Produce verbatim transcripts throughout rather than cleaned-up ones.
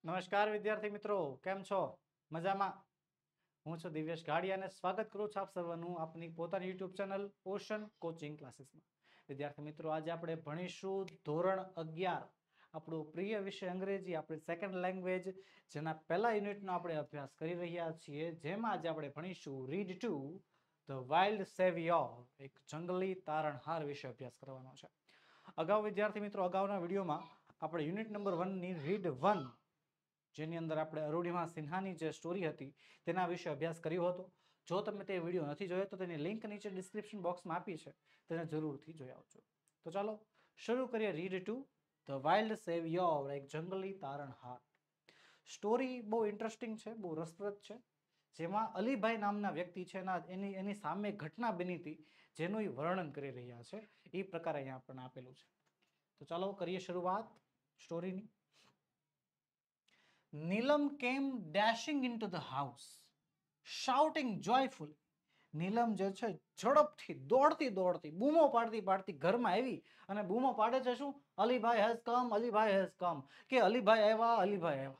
નમસ્કાર વિદ્યાર્થી મિત્રો, કેમ છો? મજામાં? હું છું દિવ્યેશ ગાડી અને સ્વાગત કરું છું આપ સર્વનું આપની પોતાની યુટ્યુબ ચેનલ ઓશન કોચિંગ ક્લાસીસમાં. વિદ્યાર્થી મિત્રો, આજે આપણે ભણીશું ધોરણ અગિયાર, આપણું પ્રિય વિષય અંગ્રેજી, આપણી સેકન્ડ લેંગ્વેજ, જેના પહેલા યુનિટનો આપણે અભ્યાસ કરી રહ્યા છીએ. જેમાં આજે આપણે ભણીશું read two the wild saviour, એક જંગલી તારણહાર વિશે અભ્યાસ કરવાનો છે. અગાઉ વિદ્યાર્થી મિત્રો, અગાઉના વિડીયોમાં આપણે યુનિટ નંબર વનની રીડ વન, જેની અંદર આપણે અરુણિમા સિન્હાની જે સ્ટોરી હતી તેના વિશે અભ્યાસ કર્યો હતો. જો તમે તે વિડીયો નથી જોયો તો તેની લિંક નીચે ડિસ્ક્રિપ્શન બોક્સમાં આપી છે, તેને જરૂરથી જોઈ આવજો. તો ચાલો શરૂ કરીએ read two the wild saviour, એક જંગલી તારણહાર. સ્ટોરી બહુ ઇન્ટરેસ્ટિંગ છે, બહુ રસપ્રદ છે, જેમાં અલીભાઈ નામના વ્યક્તિ છે એની એની સામે ઘટના બની હતી જેનું એ વર્ણન કરી રહ્યા છે. એ પ્રકારે અહીંયા આપણને આપેલું છે. તો ચાલો કરીએ શરૂઆત સ્ટોરીની. Neelam came dashing into the house, shouting joyfully. નીલમ જે છે ઝડપથી દોડતી દોડતી બૂમો પાડતી પાડતી ઘરમાં આવી અને બૂમો પાડે છે શું? Alibhai has come, Alibhai has come, કે અલીભાઈ આવ્યા, અલીભાઈ આવ્યા.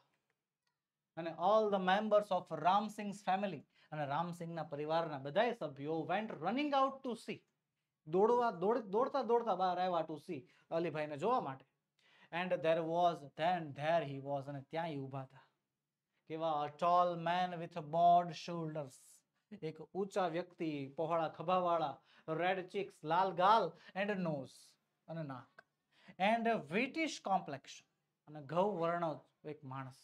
અને all the members of Ramsingh's family, અને રામસિંગના પરિવારના બધા સભ્યો went running out to sea, દોડવા દોડ દોડતા દોડતા બહાર આવ્યા ટુ સી, અલીભાઈને જોવા માટે. And there was, then there he was, અને ત્યાં એ ઊભા હતા. કેવા? A tall man with broad shoulders, એક ઊંચા વ્યક્તિ, પહોળા ખભાવાળા, red cheeks, લાલ ગાલ, and a nose, અને નાક, and a whitish complexion, અને ઘઉ વર્ણો એક માણસ.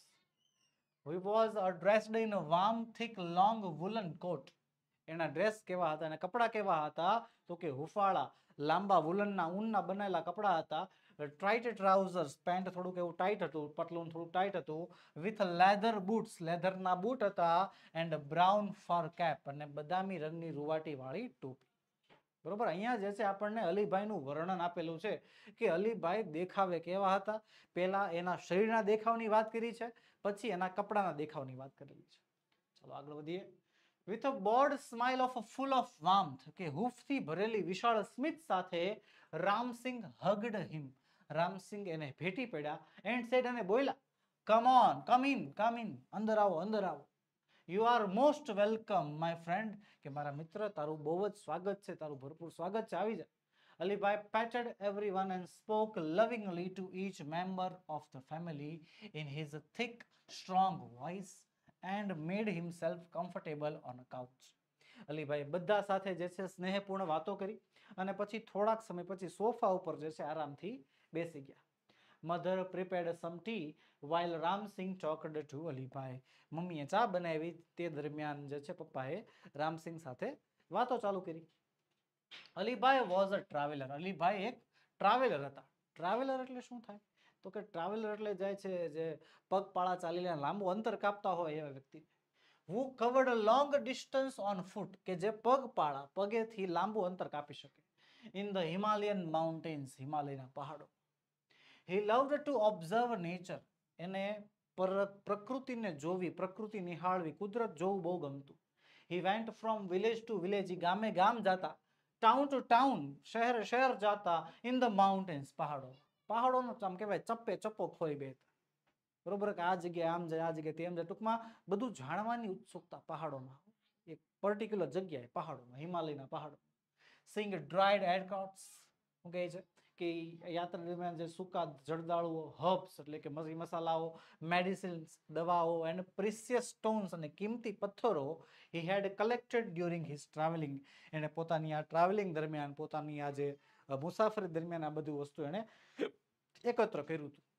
He was dressed in a warm, thick, long woolen coat. એના ડ્રેસ કેવા હતા અને કપડા કેવા હતા? તો કે હુફાળા, લાંબા વુલનના ઊનના બનેલા કપડા હતા. ટાઇટ ટ્રાઉઝર્સ, પેન્ટ થોડુંક એવું ટાઈટ હતું, પતલું થોડું ટાઈટ હતું. વિથ લેધર બૂટ્સ, લેધરના બૂટ હતા. એન્ડ બ્રાઉન ફર કેપ, અને બદામી રંગની રૂવાટી વાળી ટોપી. બરોબર, અહીંયા જે છે આપણને અલીભાઈનું વર્ણન આપેલું છે કે અલીભાઈ દેખાવે કેવા હતા. પહેલા એના શરીરના દેખાવની વાત કરી છે, પછી એના કપડાના દેખાવની વાત કરેલી છે. ચાલો આગળ વધીએ. With a broad smile of a full of warmth, કે હૂંફથી ભરેલી વિશાળ સ્મિત સાથે રામસિંગ hugged him, રામસિંગ એને ભેટી પડ્યા. એન્ડ સેડ, અને બોલ્યા, come on, come in, come in, અંદર આવો, અંદર આવો. You are most welcome my friend, કે મારા મિત્ર તારું બહુ જ સ્વાગત છે, તારું ભરપૂર સ્વાગત છે, આવી જા. Alibhai patted everyone and spoke lovingly to each member of the family in his thick, strong voice and made himself comfortable on a couch. Alibhai બધા સાથે જે છે સ્નેહપૂર્ણ વાતો કરી અને પછી થોડાક સમય પછી સોફા ઉપર જે છે આરામથી બેસી ગયા. Mother prepared some tea while Ramsingh talked to Alibhai. મમ્મીએ ચા બનાવી, તે દરમિયાન જે છે પપ્પાએ રામસિંગ સાથે વાતો ચાલુ કરી. Alibhai was a traveller, Alibhai એક ટ્રાવેલર હતા. ટ્રાવેલર એટલે શું થાય? તો કે ટ્રાવેલર એટલે જાય છે જે પગપાળા ચાલીને લાંબુ અંતર કાપતા હોય એવા વ્યક્તિ. who covered a long distance on foot, કે જે પગપાળા પગેથી લાંબુ અંતર કાપી શકે. in the Himalayan mountains, હિમાલયના પહાડો. he loved to observe nature, એને પ્રકૃતિને જોવી, પ્રકૃતિ નિહાળવી, કુદરત જોવું બહુ ગમતું. he went from village to village, ગામે ગામ જાતા. town to town, શહેર શહેર જાતા. in the mountains, પહાડો પહાડોનો આમ કહેવાય ચપ્પે ચપ્પો ખોઈ બેઠા. બરોબર, કે આ જગ્યાએ આમ જાય, આ જગ્યાએ તેમ જાય, ટૂંકમાં બધું જાણવાની ઉત્સુકતા પહાડોમાં, એક પર્ટિક્યુલર જગ્યાએ પહાડોમાં, હિમાલયના પહાડો. સિંગ ડ્રાઈડ એરકોટ્સ, શું કહે છે કે યાત્રા દરમિયાન જે સૂકા જળદાળુઓ, હર્બ્સ એટલે કે મસાલાઓ, મેડિસિન્સ દવાઓ, એન્ડ પ્રિસિયસ સ્ટોન્સ અને કિંમતી પથ્થરો he had collected during his travelling, એને પોતાની આ ટ્રાવેલિંગ દરમિયાન, પોતાની આ જે મુસાફરી દરમિયાન આ બધું વસ્તુ એને એકત્ર કર્યું હતું.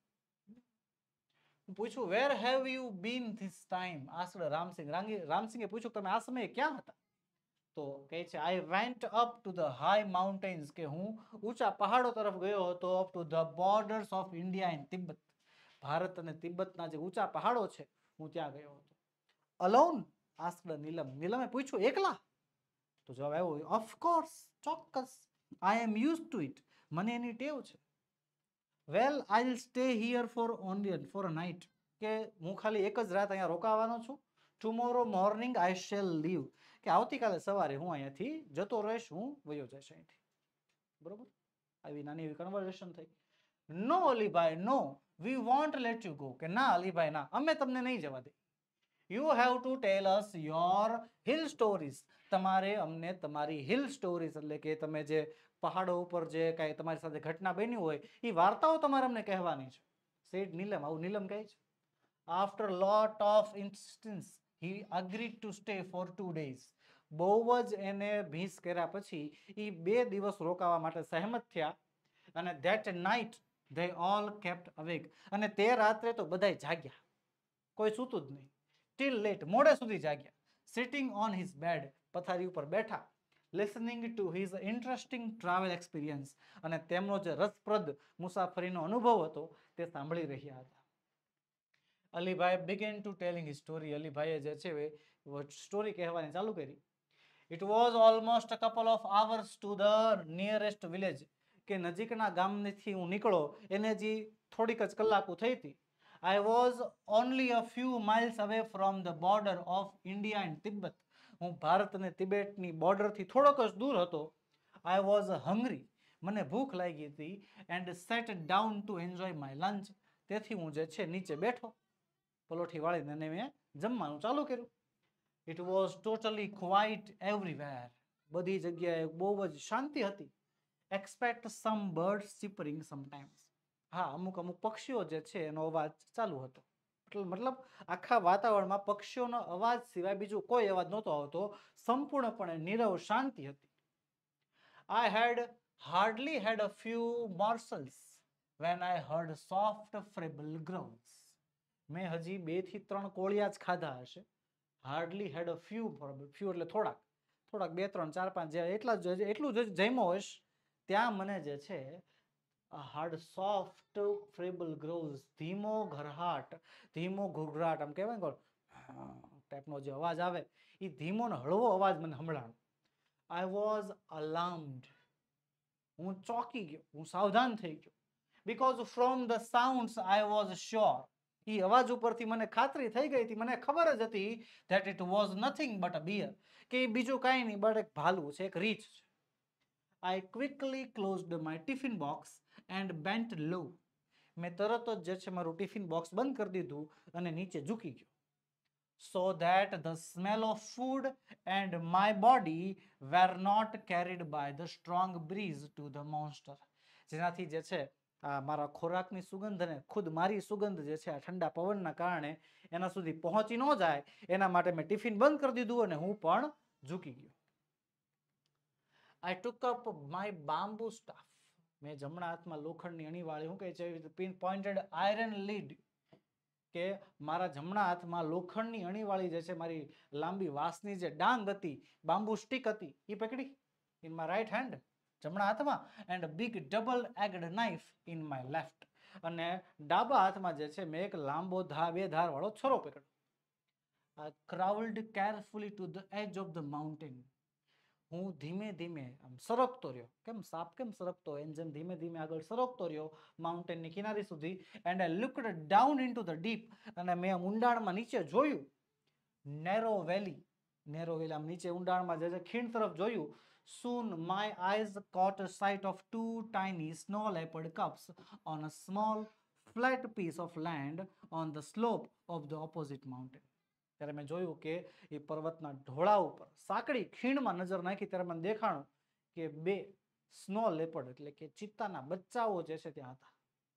પૂછ્યું, where have you been this time, asked Ramsingh. રામસિંગે પૂછ્યું, તમે આ સમયે ક્યાં હતા? તો કહે છે, I went up to the high mountains, કે હું ઊંચા પહાડો તરફ ગયો હતો. Up to the borders of India and Tibet, Bharat અને તિબ્બતના જે ઊંચા પહાડો છે હું ત્યાં ગયો હતો. અલોન, આસ્ક્ડ નીલમ. નીલમે પૂછ્યું, એકલા? તો જવાબ આવ્યો, ઓફકોર્સ, ચોક્કસ, I am use to it, મને એની ટેવ છે. Well I will stay here for only for a night, કે હું ખાલી એક જ રાત અહીંયા રોકાવાનો છું. Tomorrow morning I shall leave, કે આવતીકાલે સવારે હું અહીંયાથી જતો રહીશ, હું વયો જઈશ અહીંથી. બરોબર, આવી નાની એવી કન્વર્સેશન થઈ. No Alibhai, no, we want let you go, કે ના અલીભાઈ ના, અમે તમને નહીં જવા દે. You have to tell us your hill stories, તમારે અમને તમારી હિલ સ્ટોરીઝ એટલે કે તમે જે પહાડો ઉપર જે કાંઈ તમારી સાથે ઘટના બની હોય એ વાર્તાઓ તમારે અમને કહેવાની છે. સેડ નીલમ, આવું નીલમ કહે છે. After lot of insistence he agreed to stay for two days, બહુ જ એને ભીંસ કર્યા પછી એ બે દિવસ રોકાવા માટે સહેમત થયા. અને that night they all kept awake, અને તે રાત્રે તો બધાય જાગ્યા, કોઈ સૂતું જ નહીં. till late, મોડે સુધી જાગ્યા. sitting on his bed, પથારી ઉપર બેઠા. listening to his interesting travel experience, અને તેમનો જે રસપ્રદ મુસાફરીનો અનુભવ હતો તે સાંભળી રહ્યા હતા. Alibhai began to telling his story, અલીભાઈએ જે છે સ્ટોરી કહેવાની ચાલુ કરી. it was almost a couple of hours to the nearest village, કે નજીકના ગામથી હું નીકળો એને જે થોડીક જ કલાકો થઈ હતી. I was only a few miles away from the border of India and Tibet, હું ભારત અને તિબેટની બોર્ડરથી થોડોક જ દૂર હતો. I was hungry, મને ભૂખ લાગી હતી. and sat down to enjoy my lunch, તેથી હું જે છે નીચે બેઠો પલોઠી વાળીને અને મેં જમવાનું ચાલુ કર્યું. It was totally quiet everywhere, બધી જગ્યાએ બહુ જ શાંતિ હતી. Expect some birds chirping sometimes, હા અમુક અમુક પક્ષીઓ જે છે એનો અવાજ ચાલુ હતો. મતલબ આખા વાતાવરણમાં પક્ષીઓનો અવાજ સિવાય બીજું કોઈ અવાજ નહોતો આવતો, સંપૂર્ણપણે નીરવ શાંતિ હતી. I had hardly had a few morsels when I heard soft feeble growls, મેં હજી બે થી ત્રણ કોળિયા જ ખાધા હશે. hardly had a few, few એટલે થોડાક, થોડાક બે ત્રણ ચાર પાંચ એટલા જ એટલું જ જમ્યો હોઈશ ત્યાં મને જે છે હાર્ડ સોફ્ટ ફ્રેબલ ગ્રોવ્સ, ધીમો ઘરહાટ, ધીમો ઘૂઘરાટ, આમ કહેવાય ને ટાઈપનો જે અવાજ આવે એ ધીમો ને હળવો અવાજ મને સંભળાણો. I was alarmed, હું ચોંકી ગયો, હું સાવધાન થઈ ગયો. because from the sounds I was sure, એ અવાજ ઉપરથી મને ખાતરી થઈ ગઈ હતી, મને ખબર જ હતી that it was nothing but a bear, કે બીજું કાંઈ નહીં બટ એક ભાલું છે, એક રીંછ છે. I quickly closed my tiffin box and bent low, મેં તરત જ જે છે મારું ટિફિન બોક્સ બંધ કરી દીધું અને નીચે ઝૂકી ગયો. so that the smell of food and my body were not carried by the strong breeze to the monster, જેનાથી જે છે આ મારા ખોરાકની સુગંધ અને ખુદ મારી સુગંધ જે છે આ ઠંડા પવનના કારણે એના સુધી પહોંચી ન જાય એના માટે મેં ટિફિન બંધ કરી દીધું અને હું પણ ઝૂકી ગયો. I took up my bamboo staff, મેં જમણા હાથમાં લોખંડની અણીવાળી શું કહે છે પિન પોઇન્ટેડ આયરન લીડ, કે મારા જમણા હાથમાં લોખંડની અણીવાળી જે છે મારી લાંબી વાંસની જે ડાંગ હતી, બાંબુ સ્ટીક હતી, એ પકડી ઇન માય રાઈટ હેન્ડ, જમણા હાથમાં. એન્ડ બિગ ડબલ એગ્ડ નાઇફ ઇન માય લેફ્ટ, અને ડાબા હાથમાં જે છે મેં એક લાંબો ધા બે ધાર વાળો છરો પકડ્યો. I crawled carefully to the edge of the mountain, હું ધીમે ધીમે આમ સરકતો રહ્યો, કેમ સાપ કેમ સરકતો હોય એમ જેમ ધીમે ધીમે આગળ સરકતો રહ્યો માઉન્ટેનની કિનારી સુધી. And I looked down into the deep, અને મેં ઊંડાણમાં નીચે જોયું. નેરો વેલી, નેરો વેલી આમ નીચે ઊંડાણમાં જે છે ખીણ તરફ જોયું. soon my eyes caught a sight of two tiny snow leopard cubs on a small flat piece of land on the slope of the opposite mountain, ત્યારે મેં જોયું કે એ પર્વતના ઢોળા ઉપર સાંકડી ખીણમાં નજર નાખી ત્યારે મને દેખાણું કે બે સ્નો લેપર્ડ એટલે કે ચિત્તાના બચ્ચાઓ જે છે ત્યાં હતા.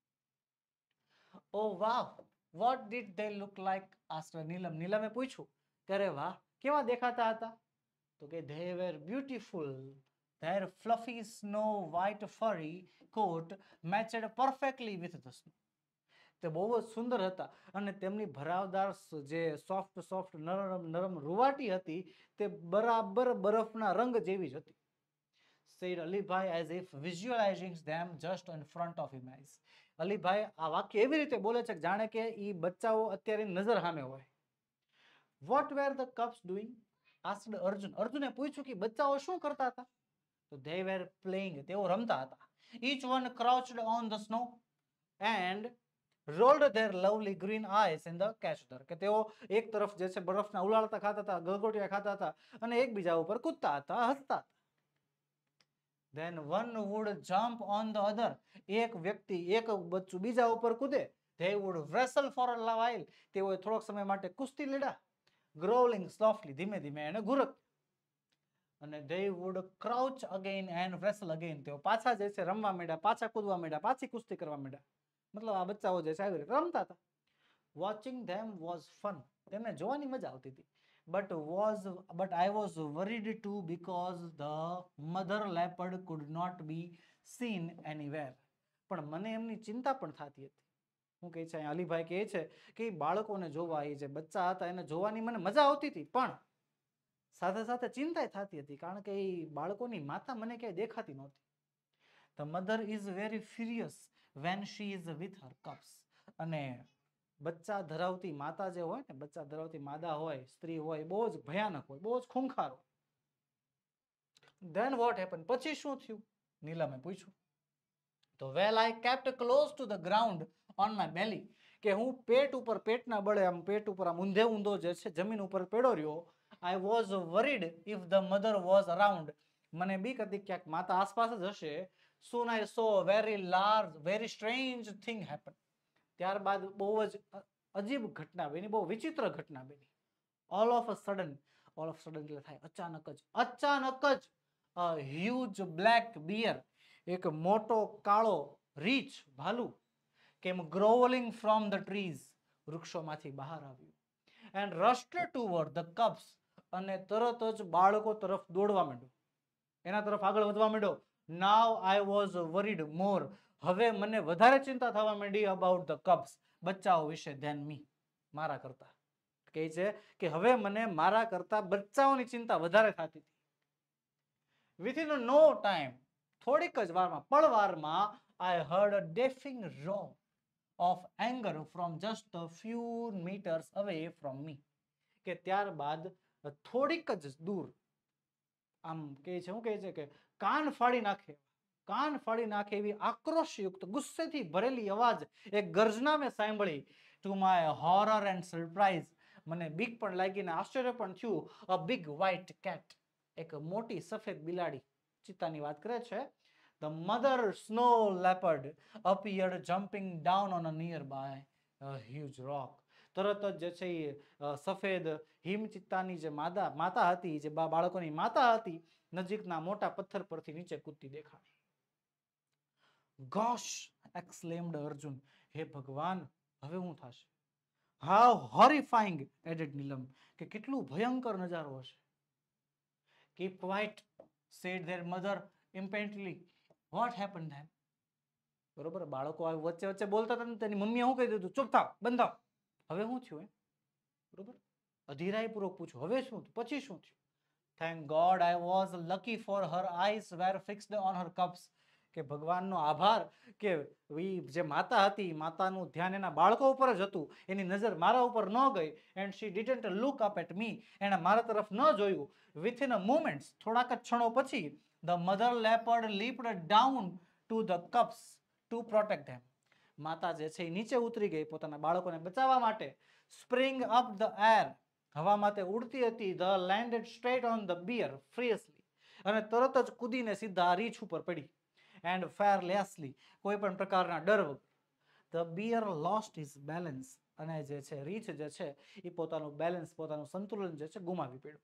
ઓ વાહ, what did they look like, asked નીલમ. નીલમે પૂછ્યું ત્યારે વાહ કેવા દેખાતા હતા, તો કે they were beautiful, their fluffy snow white furry coat matched perfectly with the snow, તે બહુ જ સુંદર હતા અને તેમની ભરાવદાર જે સોફ્ટ સોફ્ટ નરમ નરમ રૂવાટી હતી તે બરાબર બરફના રંગ જેવી જ હતી. said Alibhai as if visualizing them just in front of him eyes, Alibhai આ વાક્ય એવી રીતે બોલે છે જાણે કે એ બચ્ચાઓ અત્યારે નજર સામે હોય. what were the cubs doing, asked Arjun. અર્જુને પૂછ્યું કે બચ્ચાઓ શું કરતા હતા, તો they were playing, તેઓ રમતા હતા. each one crouched on the snow and rolled their lovely green eyes in the catcher, કે તેઓ એક તરફ જે છે બરફના ઉલાળતા ખાતા હતા, ગલગોટિયા ખાતા હતા અને એકબીજા ઉપર કૂદતા હતા, હસતા હતા. then one would jump on the other, એક વ્યક્તિ એક બચ્ચું બીજા ઉપર કૂદે They would wrestle for a while. તેઓએ થોડોક સમય માટે કુસ્તી લડ્યા. Growling softly, ધીમે ધીમે એને ગુરક. અને they would crouch again and wrestle again. તેઓ પાછા જે છે રમવા માંડ્યા, પાછા કૂદવા માંડ્યા, પાછી કુસ્તી કરવા માંડ્યા. મતલબ આ બચ્ચાઓ જે છે આવી રીતે રમતા હતા. Watching them was fun. તેમને જોવાની મજા આવતી હતી. But was but I was worried too because the mother leopard could not be seen anywhere. પણ મને એમની ચિંતા પણ થતી હતી. હું કહે છે અલીભાઈ કહે છે કે બાળકોને જોવા, એ જે બચ્ચા હતા એને જોવાની મને મજા આવતી હતી, પણ સાથે સાથે ચિંતા થતી હતી કારણ કે એ બાળકોની માતા મને ક્યાંય દેખાતી નહોતી. The mother is very furious when she is with her cubs. અને બચ્ચા ધરાવતી માતા જે હોય ને, બચ્ચા ધરાવતી માદા હોય, સ્ત્રી હોય, બહુ જ ભયાનક હોય, બહુ જ ખૂંખાર હોય. Then what happened? પછી શું થયું? નીલમે પૂછ્યું. તો well I kept close to the ground on my belly. કે હું પેટ ઉપર, પેટના બળે આમ પેટ ઉપર આમ ઊંધે ઊંધો જે છે જમીન ઉપર પેડો રહ્યો. I was worried if the mother was around. મને બીક હતી ક્યાંક માતા આસપાસ જ હશે. Soon I saw a very large, very strange thing happen. ત્યારબાદ બહુ જ અજીબ ઘટના બની, બહુ વિચિત્ર ઘટના બની. All of a sudden, all of a sudden એટલે થાય અચાનક જ, અચાનક જ a huge black bear, એક મોટો કાળો રીછ ભાલુ came growling from the trees, વૃક્ષોમાંથી બહાર આવ્યું. And rushed toward the cubs, અને તરત જ બાળકો તરફ દોડવા માંડ્યો, એના તરફ આગળ વધવા માંડ્યો. Now I was worried more. હવે મને વધારે ચિંતા થવા માંડી about the cubs, બચ્ચાઓ વિશે, than me, મારા કરતા. કહે છે કે હવે મને મારા કરતા બચ્ચાઓની ચિંતા વધારે થતી હતી. Within no time, થોડીક જ વારમાં, પળવારમાં, I heard a deafening roar of anger from just a few meters away from me. કે ત્યારબાદ થોડીક જ દૂર આમ કહે છે, હું કહે છે કે કાન ફાડી નાખે, કાન ફાડી નાખે એવી આક્રોશયુક્ત, ગુસ્સેથી ભરેલી અવાજ, એક ગર્જના મેં સાંભળી. To my horror and surprise, મને બીક પણ લાગી ને આશ્ચર્ય પણ થયું. અ બિગ વ્હાઇટ કેટ, એક મોટી સફેદ બિલાડી, ચિત્તાની વાત કરે છે. The mother snow leopard appeared jumping down on a nearby a huge rock. તરત જ જે છે એ સફેદ હિમચિત્તાની જે માદા માતા હતી, જે બાળકોની માતા હતી, નજીકના મોટા પથ્થર પરથી નીચે કૂદતી દેખાણી. Gosh, exclaimed Arjun. હે ભગવાન, હવે હું થશે? How horrifying, added Nilam. કે કેટલું ભયંકર નજારો હશે. Keep quiet, said their mother impatiently. What happened then? બરોબર, બાળકો વચ્ચે વચ્ચે બોલતા હતા ને, તેની મમ્મીએ શું કહી દીધું? ચૂપ થાવ, બંધ થાવ. હવે શું થયું? એમ બરોબર, અધીરાઈપૂર્વક પૂછું, હવે શું થયું, પછી શું થયું? Thank God I was lucky, for her eyes were fixed on her cubs. કે ભગવાનનો આભાર કે જે માતા હતી, માતાનું ધ્યાન એના બાળકો ઉપર જ હતું, એની નજર મારા ઉપર ન ગઈ. And she didn't look up at me. એણે મારા તરફ ન જોયું. Within a moment, થોડાક જ ક્ષણો પછી, the mother leopard leaped down to the cubs to protect them. માતા જે છે એ નીચે ઉતરી ગઈ પોતાના બાળકોને બચાવવા માટે. Spring up the air, હવા માથે ઉડતી હતી. The landed straight on the bear fiercely, અને તરત જ કૂદીને સીધા રીછ ઉપર પડી. And fearlessly, કોઈ પણ પ્રકારના ડર વગર. The bear lost his balance, અને જે છે રીછ જે છે એ પોતાનું બેલેન્સ, પોતાનું સંતુલન જે છે ગુમાવી પડ્યું.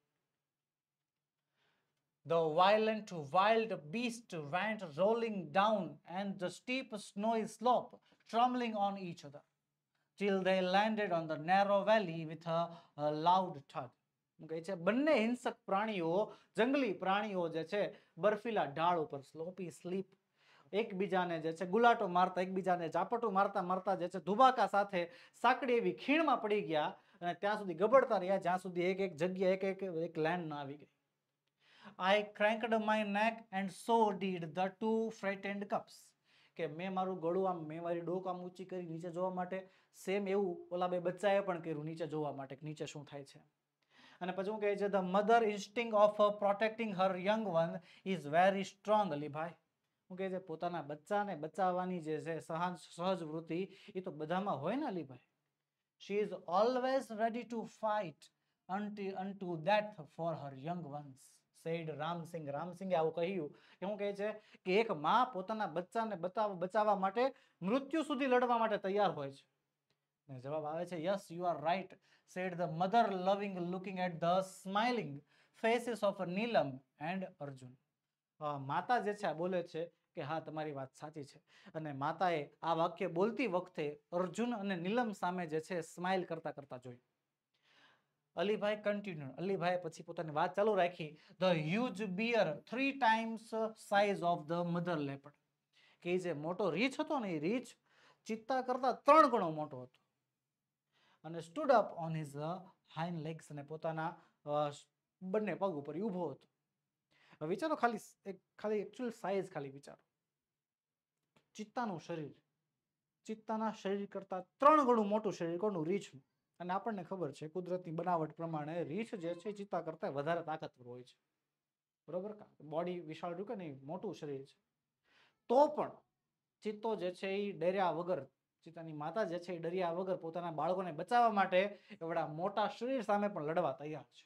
The violent wild beast went rolling down and the steep snowy slope, trembling on each other, till they landed on the narrow valley with a, a loud thud. કહે છે બંને હિંસક પ્રાણીઓ, જંગલી પ્રાણીઓ જે છે બર્ફીલા ઢાળ ઉપર, સ્લોપી સ્લીપ, એકબીજાને જે છે ગુલાટો મારતા, એકબીજાને ઝાપટું મારતા મારતા જે છે ધુબાકા સાથે સાંકડી એવી ખીણમાં પડી ગયા અને ત્યાં સુધી ગબડતા રહ્યા જ્યાં સુધી એક એક જગ્યા એક એક એક લેન્ડ ના આવી ગઈ. I cranked my neck and so did the two frightened cubs. કે મેં મારું ગળું આમ, મેં મારી ડોક આમ ઊંચી કરી નીચે જોવા માટે, સેમ એવું ઓલા બે બચ્ચાએ પણ કર્યું નીચે જોવા માટે કે નીચે શું થાય છે. અને પછી હું કહે છે the mother instinct of protecting her young one is very strong. Alibhai, હું કહે છે પોતાના બચ્ચાને બચાવવાની જે છે સહજ સહજ વૃત્તિ એ તો બધામાં હોય ને Alibhai. She is always ready to fight until unto death for her young ones, said Ram Singh. રામસિંગે આવું કહ્યું કે હું કહે છે કે એક માં પોતાના બચ્ચાને બચાવવા માટે મૃત્યુ સુધી લડવા માટે તૈયાર હોય છે. ને જવાબ આવે છે yes you are right, said the mother loving looking at the smiling faces of Neelam and Arjun. માતા જે છે આ બોલે છે કે હા તમારી વાત સાચી છે, અને માતાએ આ વાક્ય બોલતી વખતે અર્જુન અને નીલમ સામે જે છે સ્માઇલ કરતા કરતા જોયું. અલીભાઈ કન્ટિન્યુ, અલીભાઈ પછી પોતાની વાત ચાલુ રાખી. The huge bear three times size of the mother leopard, કે જે મોટો રીછ હતો ને એ રીછ ચિત્તા કરતા ત્રણ ગણો મોટો હતો. અને stood up on his hind legs, અને પોતાના બંને પગ ઉપર ઊભો હતો. વિચારો ખાલી એક ખાલી એકચ્યુઅલ સાઇઝ ખાલી વિચારો. ચિત્તાનું શરીર, ચિત્તાના શરીર કરતા ત્રણ ગણું મોટું શરીર કોનું? રીછનું. અને આપણને ખબર છે કુદરતની બનાવટ પ્રમાણે રીછ જે છે ચિત્તા કરતા વધારે તાકાતવર હોય છે, બરોબર? બોડી વિશાળ રૂકે ને મોટું શરીર છે, તો પણ ચિત્તો જે છે એ ડર્યા વગર, ચિત્તાની માતા જે છે એ ડર્યા વગર પોતાના બાળકોને બચાવવા માટે એવડા મોટા શરીર સામે પણ લડવા તૈયાર છે.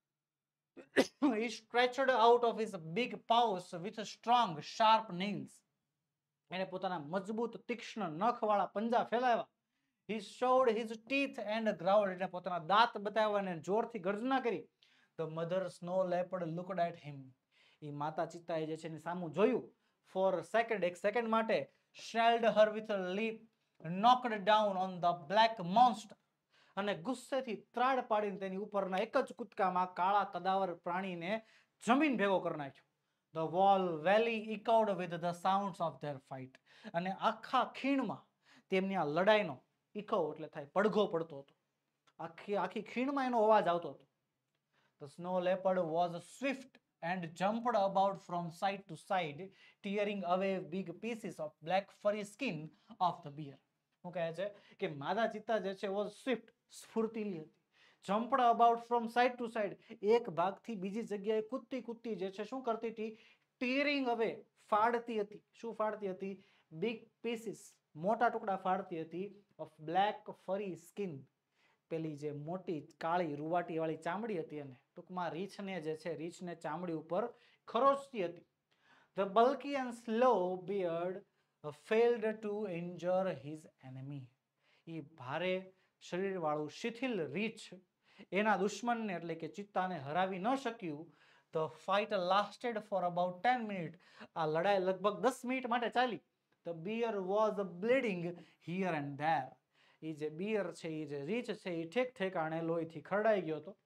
He stretched out of his big paws with strong sharp nails. એને પોતાના મજબૂત તીક્ષ્ણ નખવાળા પંજા ફેલાવ્યા. He showed his teeth and growled. એને પોતાના દાંત બતાવ્યા અને જોરથી ગર્જના કરી. The mother snow leopard looked at him. એ માતા ચિત્તાએ જે છે એની સામું જોયું. For a second, એક સેકન્ડ માટે shelled her with a leap, knocked down on the black monster. અને ગુસ્સેથી ત્રાડ પાડીને તેની ઉપરના એક જ કૂદકામાં કાળા કદાવર પ્રાણીને જમીન ભેગો કરી નાખ્યો. The wall valley echoed with the sounds of their fight. અને આખા ખીણમાં તેમની આ લડાઈનો ઇકો એટલે થાય પડઘો પડતો હતો. આખી આખી ખીણમાં એનો અવાજ આવતો હતો. The snow leopard was swift and jumped about from side to side, tearing away big pieces of black furry skin of the bear. શું કહે છે કે માદા ચિત્તા જે છે was swift, સ્ફૂર્તિલી હતી. jumped about from side to side, એક ભાગથી બીજી જગ્યાએ કૂદતી કૂદતી જે છે શું કરતી હતી? tearing away, ફાડતી હતી. શું ફાડતી હતી? big pieces, મોટા ટુકડા ફાડતી હતી of black furry skin, પેલી જે મોટી કાળી રૂવાટી વાળી ચામડી હતી એને ટૂંકમાં રીછને જે છે રીછને ચામડી ઉપર ખરોચતી હતી. The bulky and slow beard failed to injure his enemy. એ ભારે શરીર વાળું શિથિલ રીછ એના દુશ્મનને એટલે કે ચિત્તાને હરાવી ન શક્યું. The fight lasted for about ten minutes. આ લડાઈ લગભગ દસ મિનિટ માટે ચાલી. The bear was bleeding here and there. એ જે બિયર છે એ જે રીચ છે એ ઠેક ઠેકાણે લોહીથી ખરડાઈ ગયો હતો.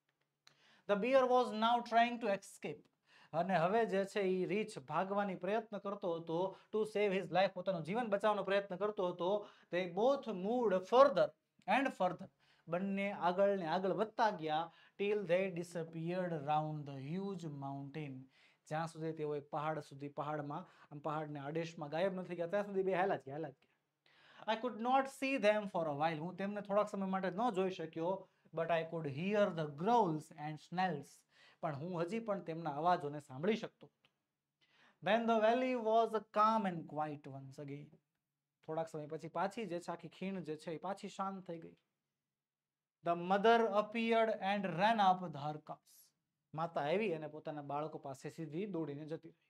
The bear was now trying to escape. અને હવે જે છે એ રીચ ભાગવાની પ્રયત્ન કરતો હતો. ટુ સેવ હિઝ લાઈફ, પોતાનું જીવન બચાવવાનો પ્રયત્ન કરતો હતો. They both moved further and further. બંને આગળ ને આગળ વધતા ગયા till they disappeared round the huge mountain. જ્યાં સુધી તેઓ એક પહાડ સુધી પહાડમાં આમ પહાડને આડેશમાં ગાયબ નથી ગયા ત્યાં સુધી બે હાલા જ હાલા જ ગયા. I could not see them for a while. હું તેમને થોડાક સમય માટે ન જોઈ શક્યો. But I could hear the growls and snarls. પણ હું હજી પણ તેમના અવાજોને સાંભળી શકતો હતો. Then the valley was calm and quiet once again. થોડાક સમય પછી પાછી જે છે આખી ખીણ જે છે એ પાછી શાંત થઈ ગઈ. The mother appeared and ran up the her cubs. માતા આવી અને પોતાના બાળકો પાસે સીધી દોડીને જતી રહી.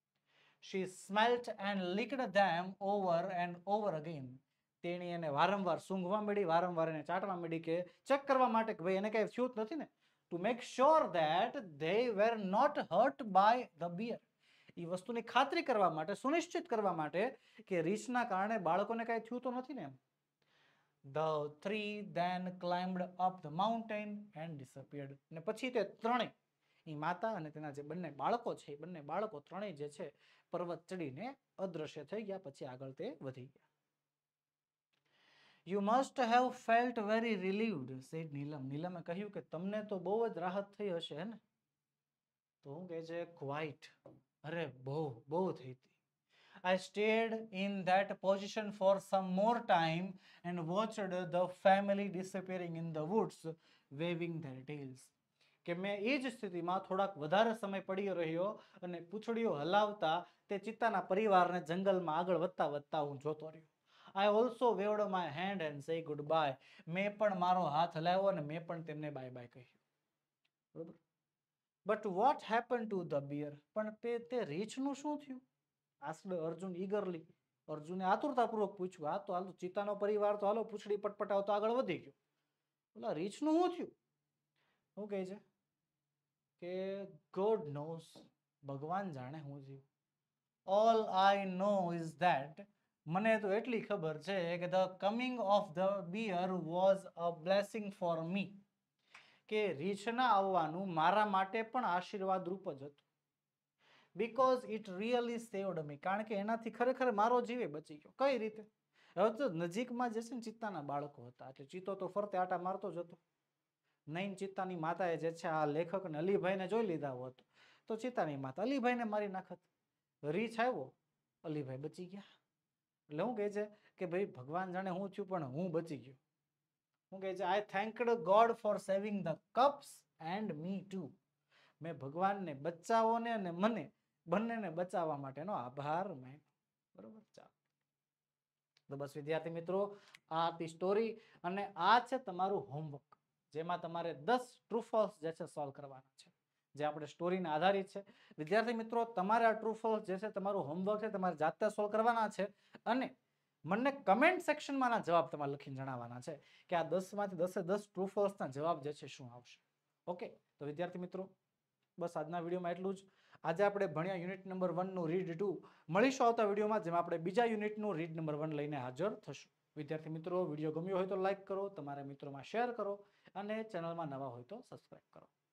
She smelt and licked them over and over again. તેણી એને વારંવાર સૂંઘવા માંડી, વારંવાર એને ચાટવા માંડી કે ચેક કરવા માટે કે ભાઈ એને કઈ થયું જ નથી ને. To make sure that they were not hurt by the bear. એ વસ્તુની ખાતરી કરવા માટે, સુનિશ્ચિત કરવા માટે કે રીછના કારણે બાળકોને કઈ થયું તો નથી ને એમ. The three then climbed up the mountain and disappeared. અને પછી તે ત્રણેય એ માતા અને તેના જે બંને બાળકો છે એ બંને બાળકો ત્રણેય જે છે પર્વત ચડીને અદ્રશ્ય થઈ ગયા. પછી આગળ તે વધી ગયા. You must have felt very relieved, said Neelam. નીલમે કહ્યું કે તમને તો બહુ જ રાહત થઈ હશે ને. તો હું કહે છે quite, અરે બહુ બહુ થઈ હતી. I stayed in that position for some more time and watched the family disappearing in the woods, waving their tails. કે મેં એ જ સ્થિતિમાં થોડાક વધારે સમય પડી રહ્યો અને પૂંછડીઓ હલાવતા તે ચિત્તાના પરિવારને જંગલમાં આગળ વધતા વધતા હું જોતો રહ્યો. I also waved my hand and say goodbye. મેં પણ મારો હાથ હલાવ્યો અને મેં પણ તેમને બાય બાય કહ્યું. બરોબર. But what happened to the bear? પણ તે તે રીછનું શું થયું? asked Arjun eagerly. અર્જુને આતુરતાપૂર્વક પૂછ્યું, આ તો હાલો ચિત્તાનો પરિવાર તો હાલો પૂંછડી પટપટાવતો આગળ વધી ગયો, ઓલા રીંછનું શું થયું? શું કહે છે કે ગોડ નોઝ, ભગવાન જાણે હું થયું. All I know is that, મને તો એટલી ખબર છે કે the coming of the bear was a blessing for me, કે રીંછના આવવાનું મારા માટે પણ આશીર્વાદ રૂપ જ હતું. Because it really saved me, કારણ કે એનાથી ખરેખર મારો જીવે બચી ગયો. કઈ રીતે? હવે તો નજીકમાં જે છે ને ચિત્તાના બાળકો હતા, એટલે ચિત્તો તો ફરતે આટા મારતો જ હતો. નહીં ચિત્તાની માતાએ જે છે આ લેખક ને અલીભાઈને જોઈ લીધા હોત તો ચિત્તાની માતા અલીભાઈને મારી નાખત. રીંછ આવ્યો, અલીભાઈ બચી ગયા. એટલે હું કહે છે કે ભાઈ ભગવાન જાણે હું થયું પણ હું બચી ગયો. હું કહે છે I thanked God for saving the cups and me too, મેં ભગવાનને બચાવોને અને મને બંનેને બચાવવા માટેનો આભાર માન્યો. બરોબર, ચાલો તો બસ વિદ્યાર્થી મિત્રો, આ હતી સ્ટોરી અને આ છે તમારું હોમવર્ક, જેમાં તમારે દસ ટ્રુ ફોલ્સ જે છે સોલ્વ કરવાના છે, જે આપણે સ્ટોરીને આધારિત છે. વિદ્યાર્થી મિત્રો, તમારે આ ટ્રુ ફોલ્સ જે છે તમારું હોમવર્ક છે, તમારે જાતે સોલ્વ કરવાના છે અને મને કમેન્ટ સેક્શનમાં ના જવાબ તમારે લખીને જણાવવાના છે કે આ દસ માંથી દસે દસ ટ્રુ ફોલ્સના જવાબ જે છે શું આવશે. ઓકે, તો વિદ્યાર્થી મિત્રો બસ આજના વિડીયોમાં એટલું જ. આજે આપણે ભણ્યા યુનિટ નંબર વન નું રીડ ટુ. મળીશું આવતા વિડીયોમાં, જેમાં આપણે બીજા યુનિટનું રીડ નંબર વન લઈને હાજર થશું. વિદ્યાર્થી મિત્રો, વિડીયો ગમ્યો હોય તો લાઈક કરો, તમારા મિત્રોમાં શેર કરો અને ચેનલમાં નવા હોય તો સબસ્ક્રાઇબ કરો.